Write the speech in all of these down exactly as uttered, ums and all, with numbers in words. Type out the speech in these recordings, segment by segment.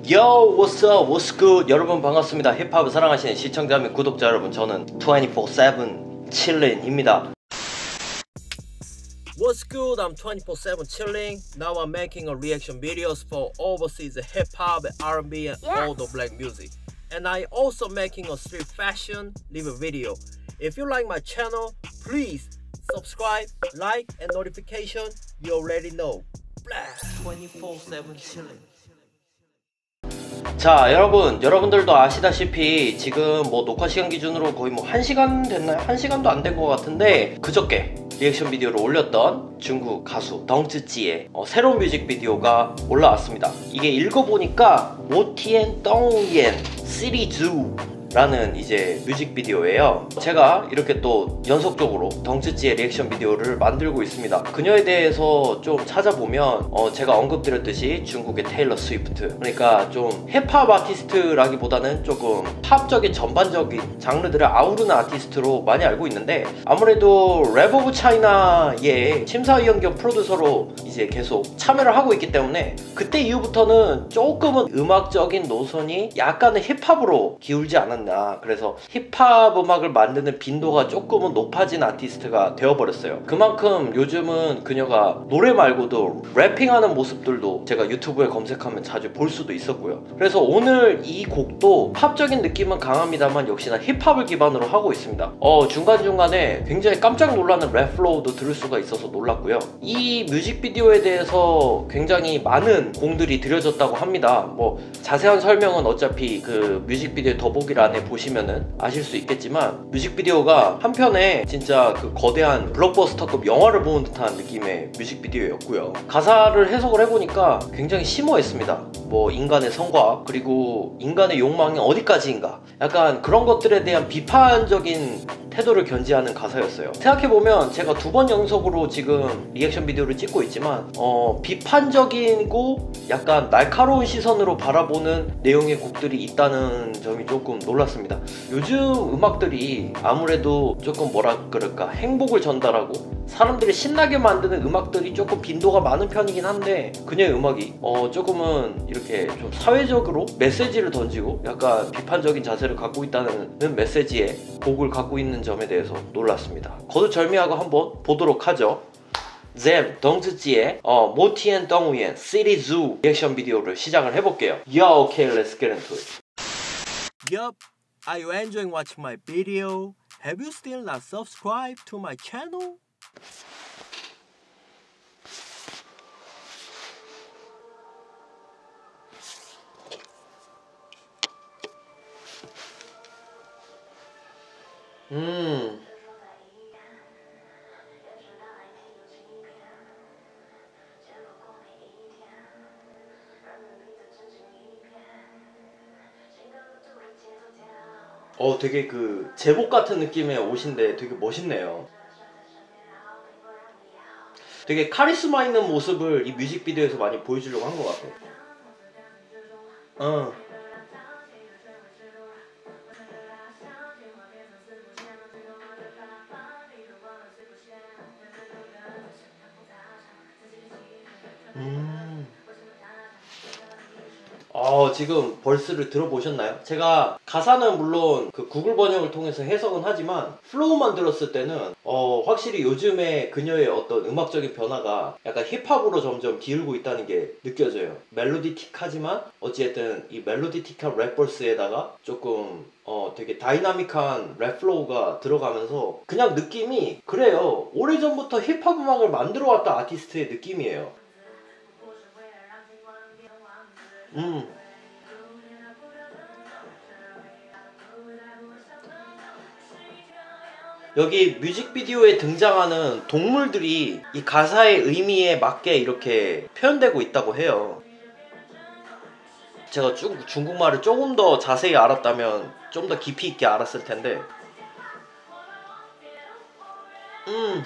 Yo, what's up, what's good? 여러분 반갑습니다. 힙합을 사랑하시는 시청자 및 구독자 여러분, 저는 twenty-four seven chillin입니다. What's good? I'm twenty-four seven chilling. Now I'm making a reaction videos for overseas hip hop, R and B, and yes. all the black music. And I also making a street fashion live video. If you like my channel, please subscribe, like, and notification. You already know. Blast twenty-four seven chilling. 자, 여러분, 여러분들도 아시다시피 지금 뭐 녹화 시간 기준으로 거의 뭐 한 시간 됐나요? 한 시간도 안 된 것 같은데 그저께 리액션 비디오를 올렸던 중국 가수 덩쯔찌의 어, 새로운 뮤직비디오가 올라왔습니다. 이게 읽어보니까 모티엔 덩옌 시리즈 라는 이제 뮤직비디오예요. 제가 이렇게 또 연속적으로 덩쯔찌의 리액션 비디오를 만들고 있습니다. 그녀에 대해서 좀 찾아보면 어 제가 언급드렸듯이 중국의 테일러 스위프트, 그러니까 좀 힙합 아티스트라기보다는 조금 팝적인 전반적인 장르들을 아우르는 아티스트로 많이 알고 있는데, 아무래도 랩 오브 차이나의 심사위원 겸 프로듀서로 이제 계속 참여를 하고 있기 때문에 그때 이후부터는 조금은 음악적인 노선이 약간의 힙합으로 기울지 않았나. 그래서 힙합 음악을 만드는 빈도가 조금은 높아진 아티스트가 되어버렸어요. 그만큼 요즘은 그녀가 노래 말고도 래핑하는 모습들도 제가 유튜브에 검색하면 자주 볼 수도 있었고요. 그래서 오늘 이 곡도 팝적인 느낌은 강합니다만 역시나 힙합을 기반으로 하고 있습니다. 어, 중간중간에 굉장히 깜짝 놀라는 랩 플로우도 들을 수가 있어서 놀랐고요. 이 뮤직비디오에 대해서 굉장히 많은 공들이 들여졌다고 합니다. 뭐 자세한 설명은 어차피 그 뮤직비디오 더보기란에 보시면은 아실 수 있겠지만, 뮤직비디오가 한편에 진짜 그 거대한 블록버스터급 영화를 보는 듯한 느낌의 뮤직비디오였고요. 가사를 해석을 해보니까 굉장히 심오했습니다. 뭐 인간의 성과, 그리고 인간의 욕망이 어디까지인가, 약간 그런 것들에 대한 비판적인 태도를 견지하는 가사였어요. 생각해보면 제가 두 번 연속으로 지금 리액션 비디오를 찍고 있지만 어, 비판적이고 약간 날카로운 시선으로 바라보는 내용의 곡들이 있다는 점이 조금 놀랐습니다. 요즘 음악들이 아무래도 조금 뭐라 그럴까, 행복을 전달하고 사람들이 신나게 만드는 음악들이 조금 빈도가 많은 편이긴 한데, 그녀의 음악이 어, 조금은 이렇게 좀 사회적으로 메시지를 던지고 약간 비판적인 자세를 갖고 있다는 메시지의 곡을 갖고 있는 점에 대해서 놀랐습니다. 거두절미하고 한번 보도록 하죠. 잼 덩쯔찌의 어, 모티엔 덩우옌 시리즈 리액션 비디오를 시작을 해볼게요. Yo, okay, let's get into it. Yup, are you enjoying watching my video? Have you still not subscribed to my channel? 음. 어, 되게 그 제복 같은 느낌의 옷인데 되게 멋있네요. 되게 카리스마 있는 모습을 이 뮤직비디오에서 많이 보여주려고 한 것 같아. 어. 음. 어, 지금 벌스를 들어보셨나요? 제가 가사는 물론 그 구글 번역을 통해서 해석은 하지만 플로우만 들었을 때는 어, 확실히 요즘에 그녀의 어떤 음악적인 변화가 약간 힙합으로 점점 기울고 있다는 게 느껴져요. 멜로디틱하지만 어찌됐든 이 멜로디틱한 랩버스에다가 조금 어, 되게 다이나믹한 랩 플로우가 들어가면서 그냥 느낌이 그래요. 오래전부터 힙합 음악을 만들어 왔던 아티스트의 느낌이에요. 음. 여기 뮤직비디오에 등장하는 동물들이 이 가사의 의미에 맞게 이렇게 표현되고 있다고 해요. 제가 중, 중국말을 조금 더 자세히 알았다면 좀 더 깊이 있게 알았을 텐데. 음.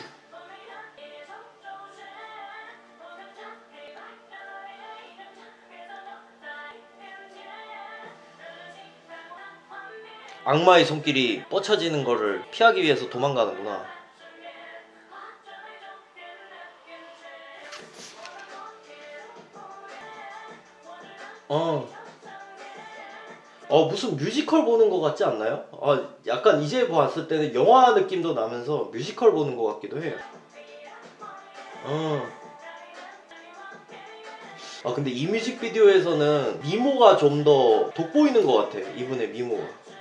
악마의 손길이 뻗쳐지는 거를 피하기 위해서 도망가는구나. 어. 어 무슨 뮤지컬 보는 것 같지 않나요? 아 약간 이제 봤을 때는 영화 느낌도 나면서 뮤지컬 보는 것 같기도 해요. 어. 아 근데 이 뮤직비디오에서는 미모가 좀 더 돋보이는 것 같아. 이분의 미모가.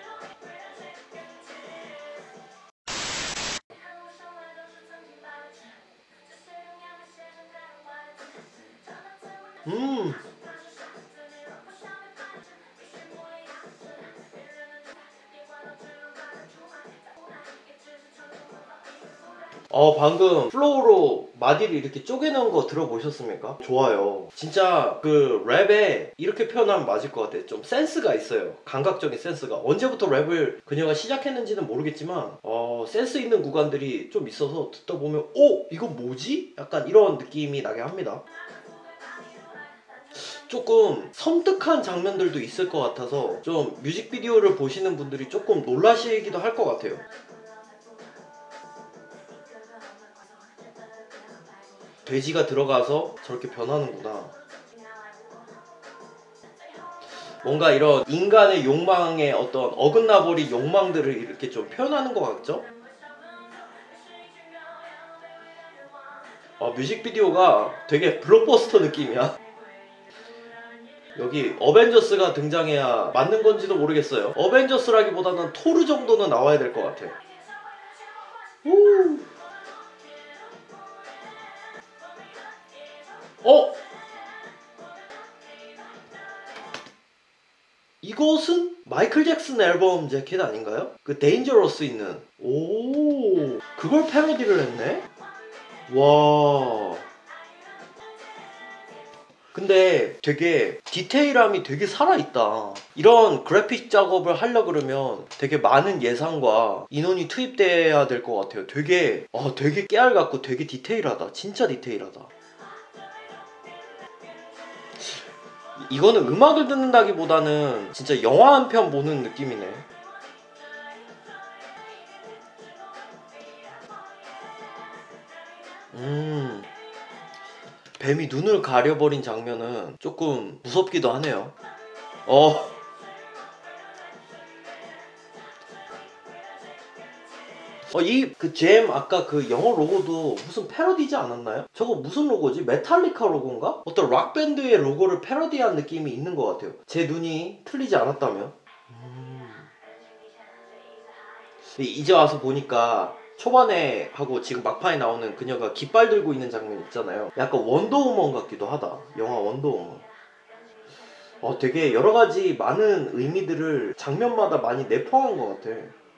음. 어 방금 플로우로 마디를 이렇게 쪼개놓은 거 들어보셨습니까? 좋아요. 진짜 그 랩에 이렇게 표현하면 맞을 것 같아. 좀 센스가 있어요. 감각적인 센스가. 언제부터 랩을 그녀가 시작했는지는 모르겠지만 어 센스 있는 구간들이 좀 있어서 듣다 보면 오! 이거 뭐지? 약간 이런 느낌이 나게 합니다. 조금 섬뜩한 장면들도 있을 것 같아서 좀 뮤직비디오를 보시는 분들이 조금 놀라시기도 할 것 같아요. 돼지가 들어가서 저렇게 변하는구나. 뭔가 이런 인간의 욕망의 어떤 어긋나버린 욕망들을 이렇게 좀 표현하는 것 같죠? 어, 뮤직비디오가 되게 블록버스터 느낌이야. 여기 어벤져스가 등장해야 맞는 건지도 모르겠어요. 어벤져스라기보다는 토르 정도는 나와야 될 것 같아. 오. 어? 이것은 마이클 잭슨 앨범 재킷 아닌가요? 그 데인저러스 있는. 오, 그걸 패러디를 했네? 와. 근데 되게 디테일함이 되게 살아있다. 이런 그래픽 작업을 하려 그러면 되게 많은 예산과 인원이 투입돼야 될 것 같아요. 되게 어, 되게 깨알 같고 되게 디테일하다. 진짜 디테일하다. 이거는 음악을 듣는다기보다는 진짜 영화 한 편 보는 느낌이네. 음. 뱀이 눈을 가려버린 장면은 조금 무섭기도 하네요. 어. 어, 이 그 잼 아까 그 영어 로고도 무슨 패러디지 않았나요? 저거 무슨 로고지? 메탈리카 로고인가? 어떤 락밴드의 로고를 패러디한 느낌이 있는 것 같아요. 제 눈이 틀리지 않았다면. 음. 이제 와서 보니까 초반에 하고 지금 막판에 나오는 그녀가 깃발 들고 있는 장면 있잖아요. 약간 원더우먼 같기도 하다. 영화 원더우먼. 어, 되게 여러 가지 많은 의미들을 장면마다 많이 내포한 것 같아.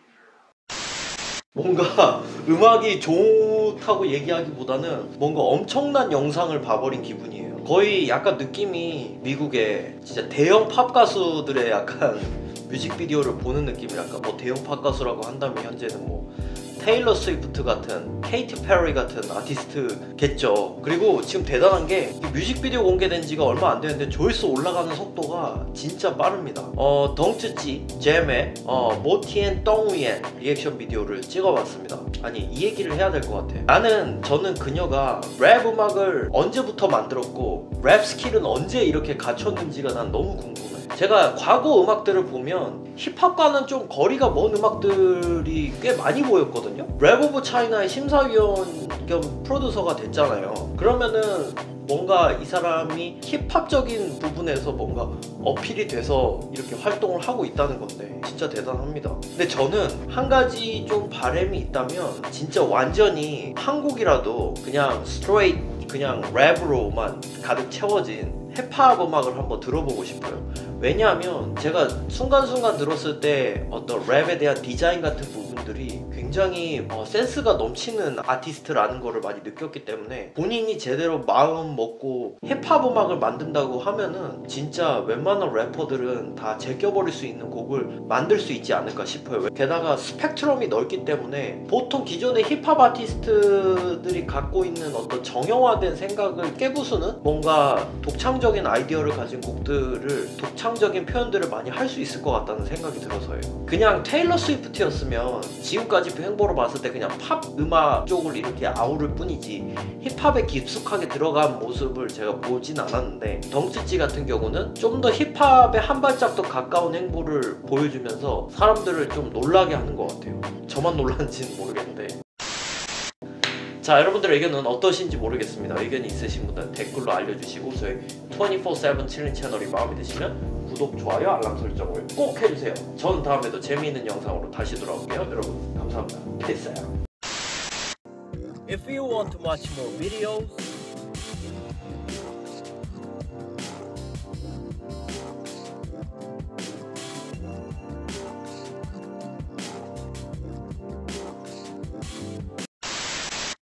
뭔가 음악이 좋다고 얘기하기보다는 뭔가 엄청난 영상을 봐버린 기분이에요. 거의 약간 느낌이 미국의 진짜 대형 팝 가수들의 약간 뮤직비디오를 보는 느낌이랄까. 뭐 대형 팝 가수라고 한다면 현재는 뭐 테일러 스위프트 같은, 케이티 페리 같은 아티스트겠죠. 그리고 지금 대단한 게 이 뮤직비디오 공개된 지가 얼마 안 되는데 조회수 올라가는 속도가 진짜 빠릅니다. 어, 덩츠찌 잼의 어, 모티엔 똥위엔 리액션 비디오를 찍어봤습니다. 아니 이 얘기를 해야 될 것 같아. 나는 저는 그녀가 랩 음악을 언제부터 만들었고 랩 스킬은 언제 이렇게 갖췄는지가 난 너무 궁금해. 제가 과거 음악들을 보면 힙합과는 좀 거리가 먼 음악들이 꽤 많이 보였거든요. 랩 오브 차이나의 심사위원 겸 프로듀서가 됐잖아요. 그러면은 뭔가 이 사람이 힙합적인 부분에서 뭔가 어필이 돼서 이렇게 활동을 하고 있다는 건데 진짜 대단합니다. 근데 저는 한 가지 좀 바람이 있다면 진짜 완전히 한 곡이라도 그냥 스트레이트 그냥 랩으로만 가득 채워진 힙합 음악을 한번 들어보고 싶어요. 왜냐하면 제가 순간순간 들었을 때 어떤 랩에 대한 디자인 같은 부분들이 굉장히 어, 센스가 넘치는 아티스트라는 거를 많이 느꼈기 때문에 본인이 제대로 마음 먹고 힙합 음악을 만든다고 하면은 진짜 웬만한 래퍼들은 다 제껴버릴 수 있는 곡을 만들 수 있지 않을까 싶어요. 게다가 스펙트럼이 넓기 때문에 보통 기존의 힙합 아티스트들이 갖고 있는 어떤 정형화된 생각을 깨부수는 뭔가 독창적인 아이디어를 가진 곡들을 독창적인 표현들을 많이 할 수 있을 것 같다는 생각이 들어서요. 그냥 테일러 스위프트였으면 지금까지 행보로 봤을 때 그냥 팝 음악 쪽을 이렇게 아우를 뿐이지 힙합에 깊숙하게 들어간 모습을 제가 보진 않았는데, 덩치찌 같은 경우는 좀 더 힙합에 한 발짝 더 가까운 행보를 보여주면서 사람들을 좀 놀라게 하는 것 같아요. 저만 놀랐는지는 모르겠는데. 자, 여러분들의 의견은 어떠신지 모르겠습니다. 의견이 있으신 분들은 댓글로 알려주시고, 저희 이십사 세븐 칠링 채널이 마음에 드시면 구독, 좋아요, 알람 설정을 꼭 해주세요. 전 다음에도 재미있는 영상으로 다시 돌아올게요. 여러분 감사합니다. Peace out. If you want to watch more videos,